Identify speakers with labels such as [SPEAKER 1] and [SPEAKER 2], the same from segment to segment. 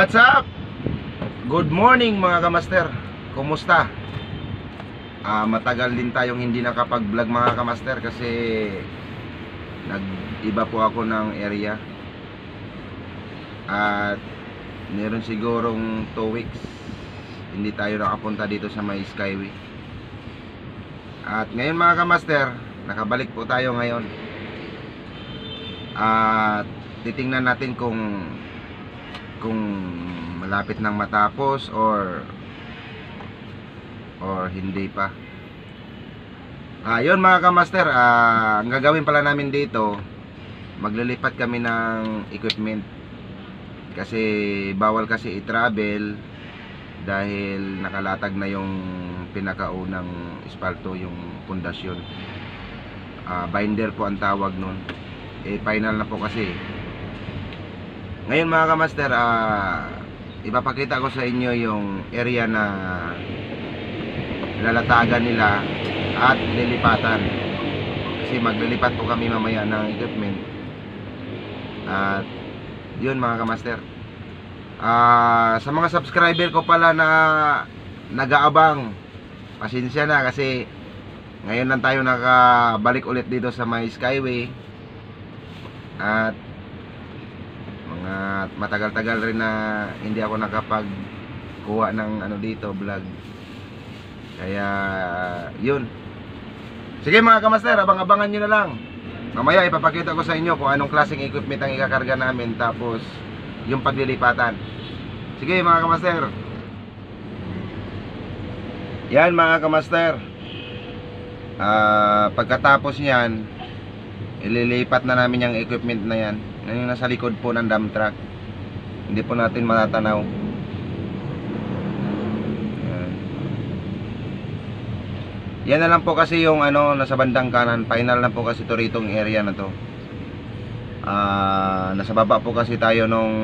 [SPEAKER 1] What's up? Good morning mga kamaster. Kumusta? Matagal din tayong hindi nakapag-vlog mga kamaster kasi nag-iba po ako ng area. At meron sigurong 2 weeks hindi tayo nakapunta dito sa may Skyway. At ngayon mga kamaster, nakabalik po tayo ngayon. At titingnan natin kung malapit nang matapos or hindi pa. Yun mga kamaster, ang gagawin pala namin dito, maglilipat kami ng equipment kasi bawal kasi i-travel dahil nakalatag na yung pinakaunang espalto, yung pundasyon. Binder po ang tawag nun. Final na po kasi. Ngayon mga kamaster, ipapakita ko sa inyo yung area na lalatagan nila at lilipatan kasi maglilipat po kami mamaya ng equipment. At yun mga kamaster, sa mga subscriber ko pala na nag-aabang, pasensya na kasi ngayon lang tayo nakabalik ulit dito sa may Skyway. At matagal-tagal rin na hindi ako nakapagkuha ng dito vlog. Kaya yun. Sige mga kamaster, abang-abangan nyo na lang. Mamaya ipapakita ko sa inyo kung anong klaseng equipment ang ikakarga namin, tapos yung paglilipatan. Sige mga kamaster. Yan mga kamaster, pagkatapos nyan, ililipat na namin yung equipment na yan. Yan yung nasa likod po ng dump truck. Hindi po natin matatanaw. Yan na lang po kasi yung nasa bandang kanan. Final na po kasi to ritong area na to. Nasa baba po kasi tayo nung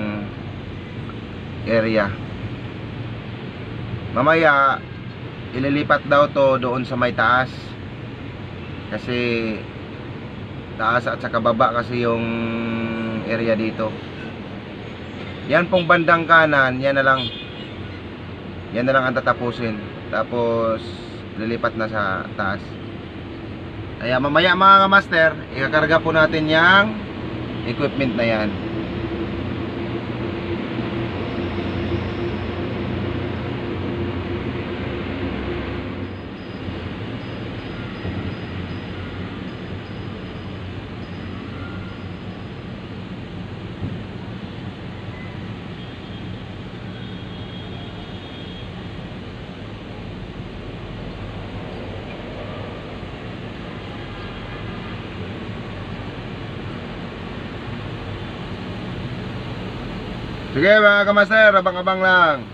[SPEAKER 1] area. Mamaya ililipat daw to doon sa may taas. Kasi taas at saka baba kasi yung area dito. Yan pong bandang kanan, yan na lang ang tatapusin. Tapos lilipat na sa taas. Kaya mamaya mga kamaster, ikakarga po natin yung equipment na yan. Sige mga kamaster, abang-abang lang.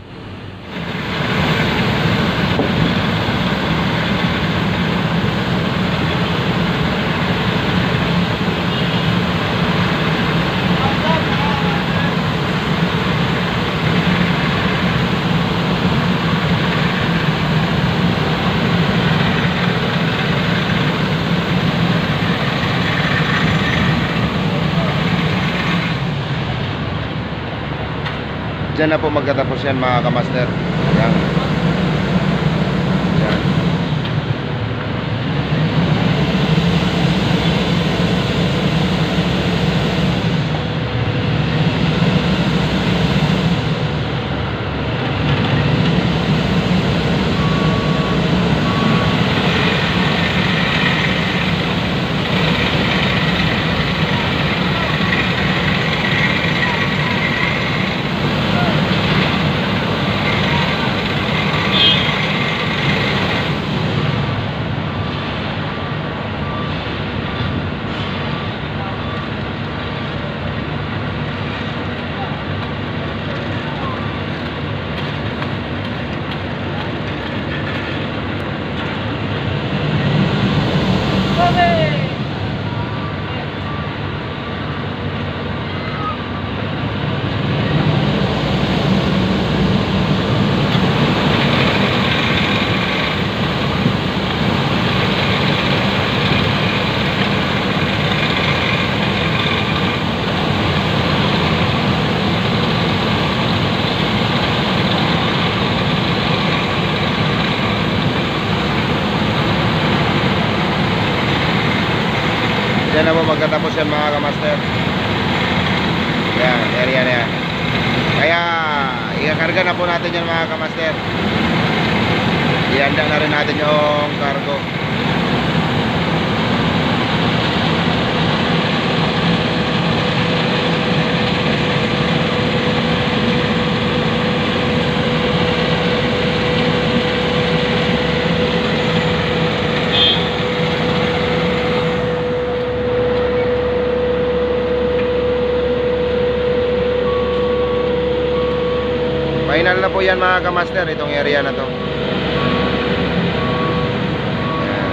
[SPEAKER 1] Diyan na po magtatapos yan mga kamaster. Yan. Yan. Yan na po magtatapos yan mga kamaster. Yan, area na yan. Kaya ikakarga na po natin yan mga kamaster. Ihanda na rin natin yung cargo. Final na po yan mga kamaster, itong area na to. Ayan.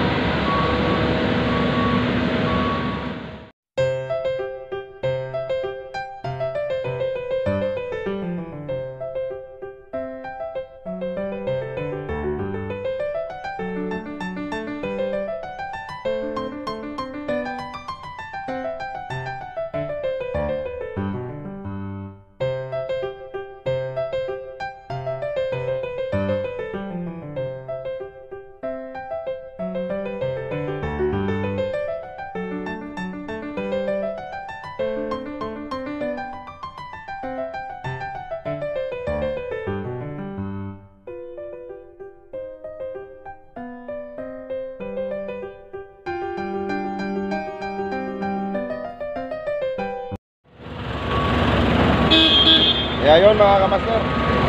[SPEAKER 1] Kaya yun mga kamaster,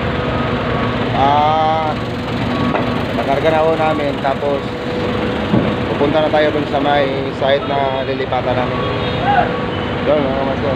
[SPEAKER 1] nakarga na ho namin. Tapos pupunta na tayo dun sa may site na lilipatan namin. Yun mga kamaster.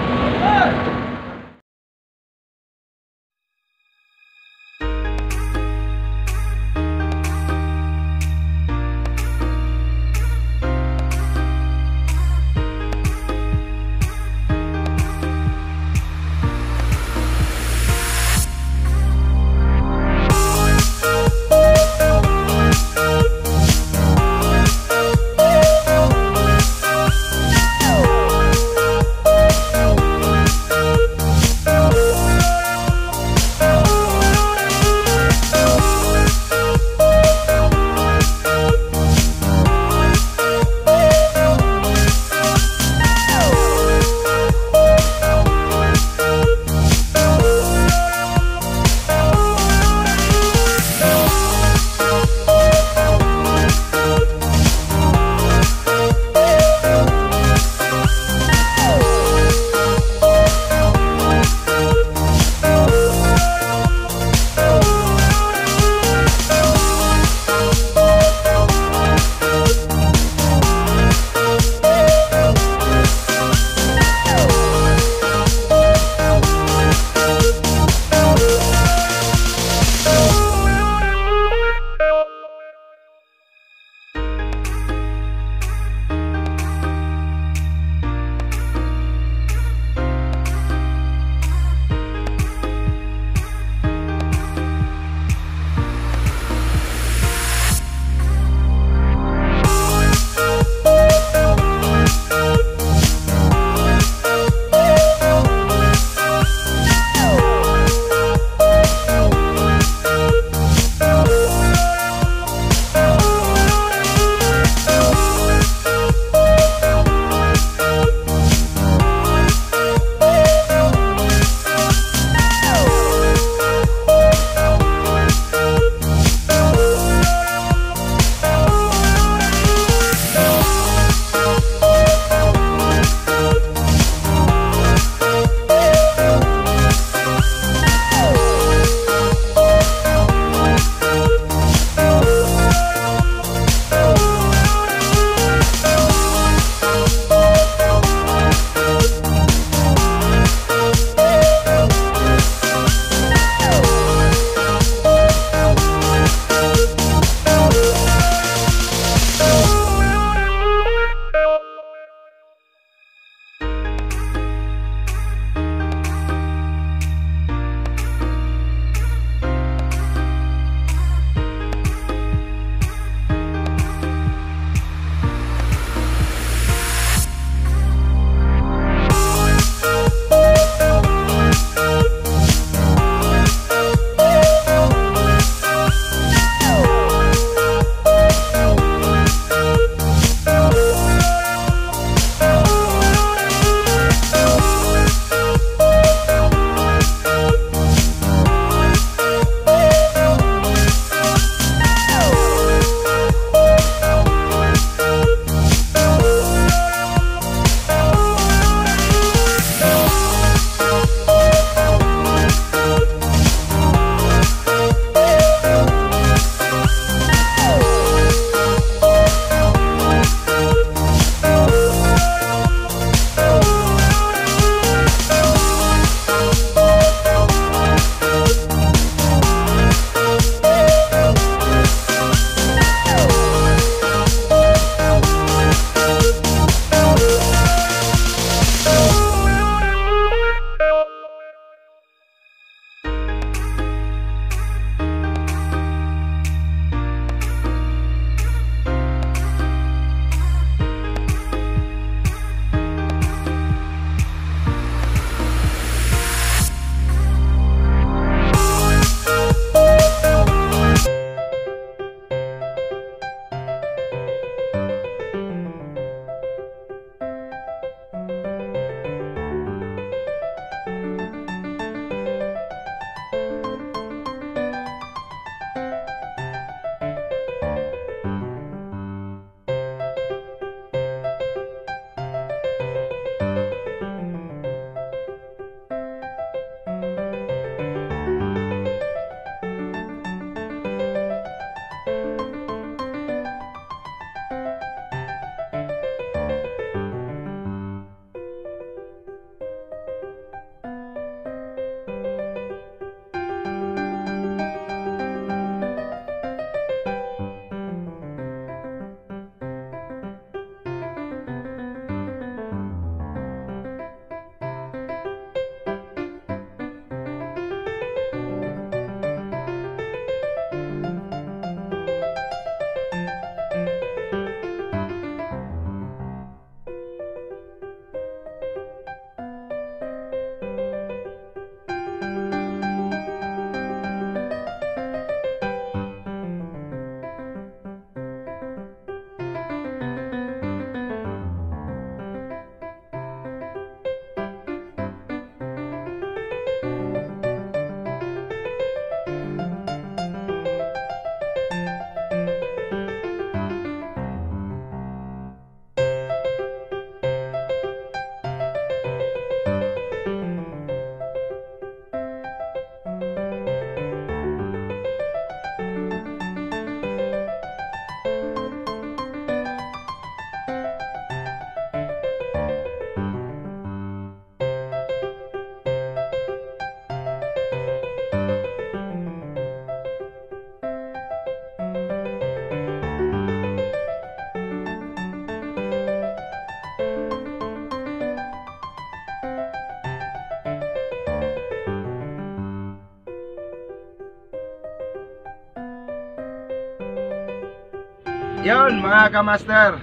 [SPEAKER 1] Yun mga kamaster,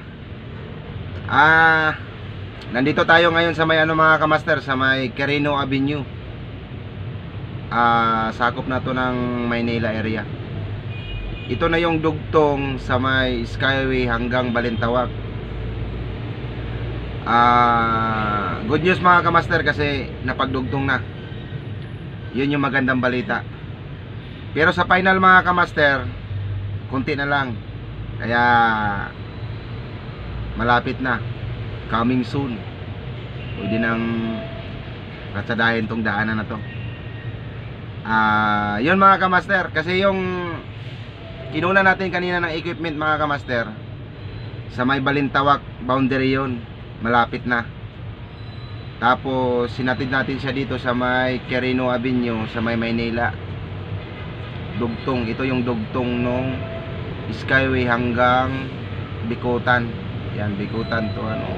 [SPEAKER 1] nandito tayo ngayon sa may mga kamaster, sa may Quirino Avenue. Sakop na to ng Maynila area. Ito na yung dugtong sa may Skyway hanggang Balintawak. Good news mga kamaster, kasi napagdugtong na. Yun yung magandang balita. Pero sa final mga kamaster, kunti na lang. Kaya malapit na, coming soon. Pwede nang ratsadahin tong daanan na to. Yun mga kamaster, kasi yung kinuna natin kanina ng equipment mga kamaster, sa may Balintawak boundary yun, malapit na. Tapos sinatid natin siya dito sa may Quirino Avenue, sa may Maynila. Dugtong, ito yung dugtong nung Skyway hanggang Bikutan. Yan, Bikutan to ano.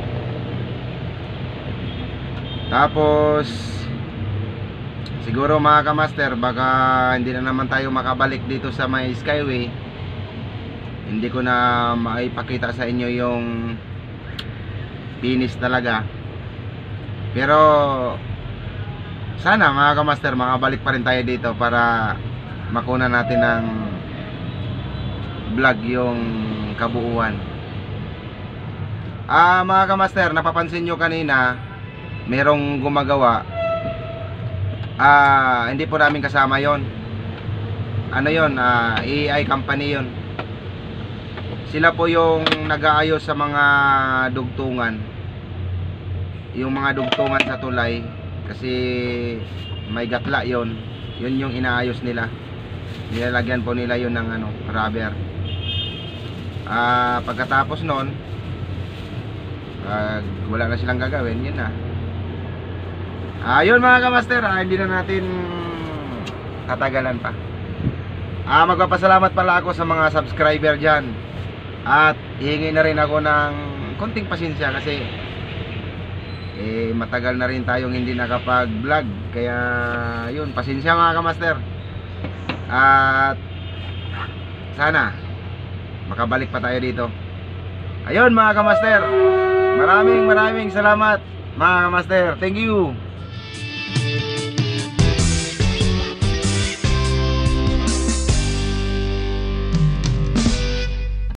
[SPEAKER 1] Tapos siguro mga kamaster, baka hindi na naman tayo makabalik dito sa may Skyway. Hindi ko na maipakita sa inyo yung finish talaga. Pero sana mga kamaster, makabalik pa rin tayo dito para makuna natin ng vlog yung kabuuan. Mga kamaster, napapansin nyo kanina merong gumagawa. Hindi po namin kasama yon. Ano yon? AI company yon. Sila po yung nag-aayos sa mga dugtungan, yung mga dugtungan sa tulay, kasi may gatla yon. Yun yung inaayos nila. Nilalagyan po nila yun ng rubber. Pagkatapos nun, wala na silang gagawin, yun na. Yun mga kamaster, hindi na natin tatagalan pa. Magpapasalamat pala ako sa mga subscriber dyan. At hihingi na rin ako ng konting pasensya, kasi matagal na rin tayong hindi nakapag vlog. Kaya yun, pasensya mga kamaster. At sana makabalik pa tayo dito. Ayun mga kamaster, maraming salamat mga kamaster. Thank you.